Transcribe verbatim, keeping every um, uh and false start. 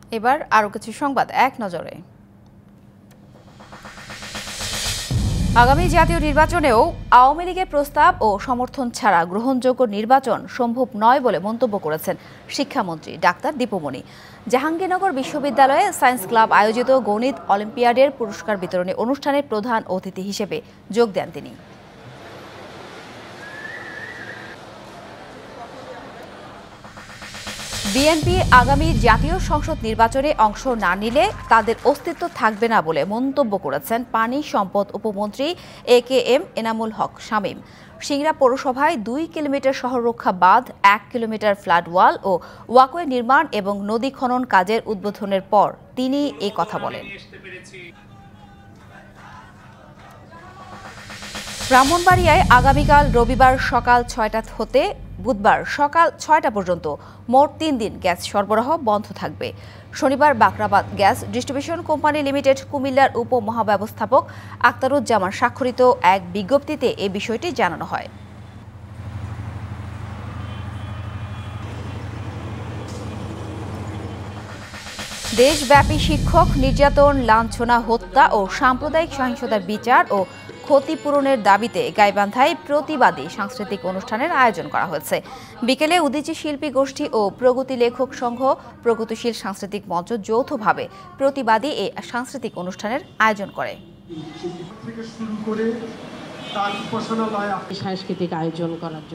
এবার আরো কিছু সংবাদ এক নজরে। আগামী জাতীয় নির্বাচনেও আওয়ামী লীগের প্রস্তাব ও সমর্থন ছাড়া গ্রহণযোগ্য নির্বাচন সম্ভব নয় বলে মন্তব্য করেছেন শিক্ষামন্ত্রী ডাক্তার দীপুমণি। জাহাঙ্গীরনগর বিশ্ববিদ্যালয়ে সায়েন্স ক্লাব আয়োজিত গণিত অলিম্পিয়াডের পুরস্কার বিতরণী অনুষ্ঠানে প্রধান অতিথি হিসেবে যোগ দেন তিনি। বিএনপি আগামী জাতীয় সংসদ নির্বাচনে অংশ না নিলে তাদের অস্তিত্ব থাকবে না বলে মন্তব্য করেছেন পানি সম্পদ উপমন্ত্রী A K M Enamul Haque Shamim. Singra পৌরসভায় দুই কিলোমিটার শহররক্ষা বাঁধ, এক কিলোমিটার ফ্লাড ওয়াল ও ওয়াকওয়ে নির্মাণ এবং নদী খনন কাজের উদ্বোধনের পর তিনি এই কথা বলেন। ব্রাহ্মণবাড়িয়ায় আগামীকাল রবিবার সকাল ছয়টা হতে বুধবার সকাল ছয়টা পর্যন্ত মোট তিন দিন গ্যাস সরবরাহ বন্ধ থাকবে। শনিবার Bakhrabad gas distribution company limited কুমিল্লার উপমহাব্যবস্থাপক আক্তারুজ্জামান স্বাক্ষরিত এক বিজ্ঞপ্তিতে এ বিষয়টি জানানো হয়। দেশব্যাপী শিক্ষক নির্যাতন, লাঞ্ছনা, হত্যা ও সাম্প্রদায়িক সহিংসতার বিচার ও ক্ষতিপূরণের দাবিতে গাইবান্ধায় প্রতিবাদী সাংস্কৃতিক অনুষ্ঠানের আয়োজন করা হয়েছে। বিকেলে উদীচী শিল্পী গোষ্ঠী ও প্রগতি লেখক সংঘ, প্রগতিশীল সাংস্কৃতিক মঞ্চ যৌথভাবে প্রতিবাদী এই সাংস্কৃতিক অনুষ্ঠানের আয়োজন করে। সাংস্কৃতিক আয়োজন করার